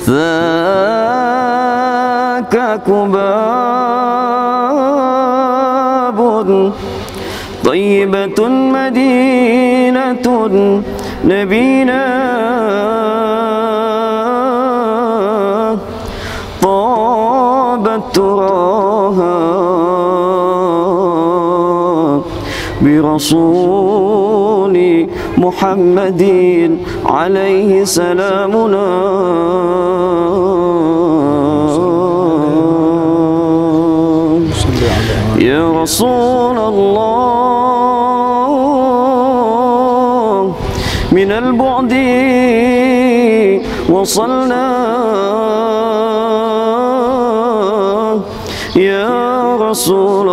ذاك كباب طيبة مدينة نبينا طابت تراها برسول محمد عليه سلامنا. يا رسول الله من البعد وصلنا يا رسول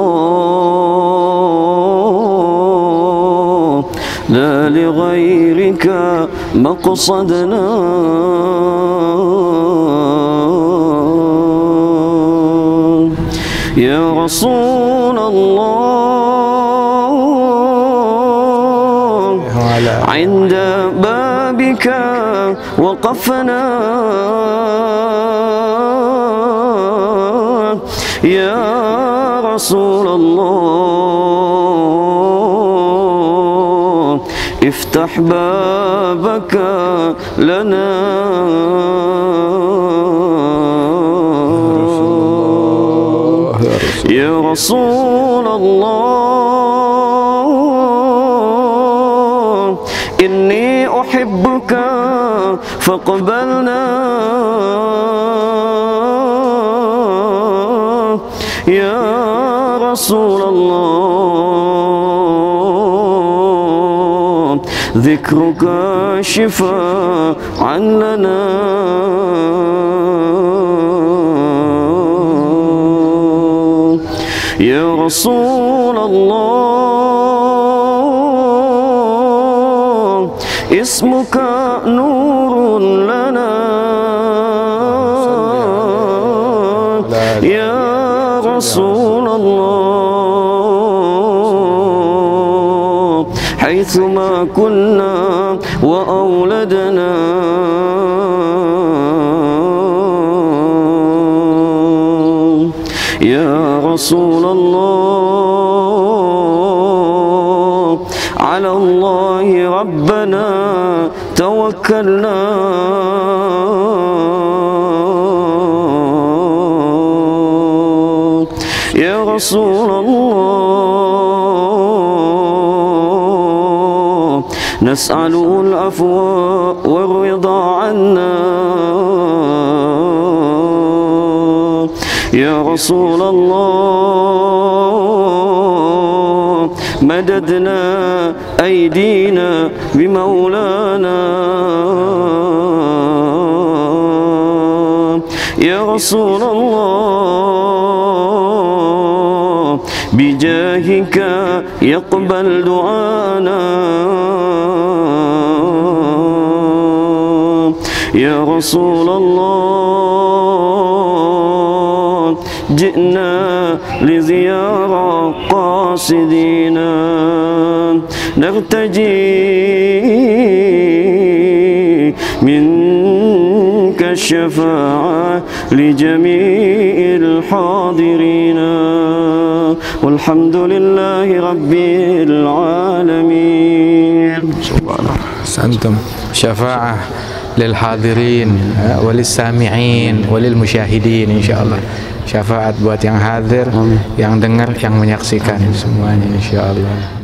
الله لا لغيرك مقصدنا. يا رسول الله عند بابك وقفنا يا رسول الله افتح بابك لنا. يا رسول الله إني أحبك فاقبلنا يا رسول الله ذكرك شفاء لنا. يا رسول الله اسمك نور لنا يا رسول الله حيثما كنا وأولدنا يا رسول الله على الله ربنا توكلنا. يا رسول الله نسأله العفو والرضا عنا. يا رسول الله مددنا أيدينا بمولانا. يا رسول الله بجاهك يقبل دعانا. يا رسول الله جئنا لزيارة قاصدينا نرتجي منك الشفاعة لجميع الحاضرين والحمد لله رب العالمين. أنتم شفاعة للحاضرين وللسامعين وللmusyahidin insyaallah. Syafaat buat yang hadir, yang dengar, yang menyaksikan semuanya insyaallah.